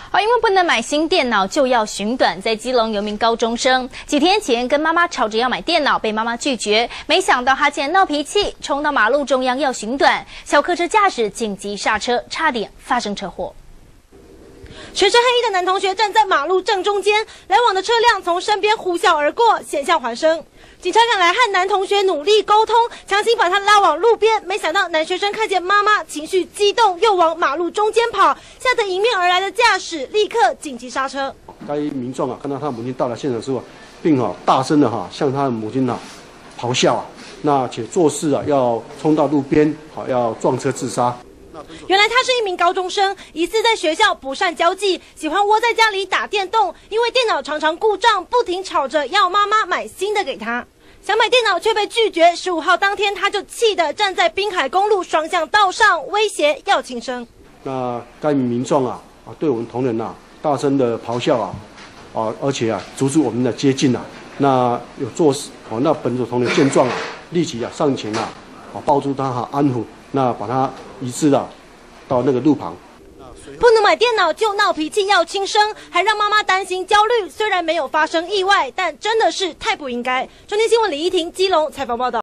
因为不能买新电脑就要寻短，在基隆有名高中生几天前跟妈妈吵着要买电脑，被妈妈拒绝，没想到他竟然闹脾气，冲到马路中央要寻短，小客车驾驶紧急刹车，差点发生车祸。 全身黑衣的男同学站在马路正中间，来往的车辆从身边呼啸而过，险象环生。警察赶来和男同学努力沟通，强行把他拉往路边。没想到男学生看见妈妈情绪激动，又往马路中间跑，吓得迎面而来的驾驶立刻紧急刹车。 该民众看到他母亲到了现场之后，并大声的向他的母亲咆哮那且做事要冲到路边要撞车自杀。 原来他是一名高中生，疑似在学校不善交际，喜欢窝在家里打电动，因为电脑常常故障，不停吵着要妈妈买新的给他。想买电脑却被拒绝，15号当天他就气得站在滨海公路双向道上，威胁要轻生。 那该名民众对我们同仁大声的咆哮而且阻止我们的接近那有做事那本组同仁见状立即上前抱住他安抚，那把他移至到那个路旁。 不能买电脑就闹脾气要轻生，还让妈妈担心焦虑。虽然没有发生意外，但真的是太不应该。中天新闻李依婷基隆采访报道。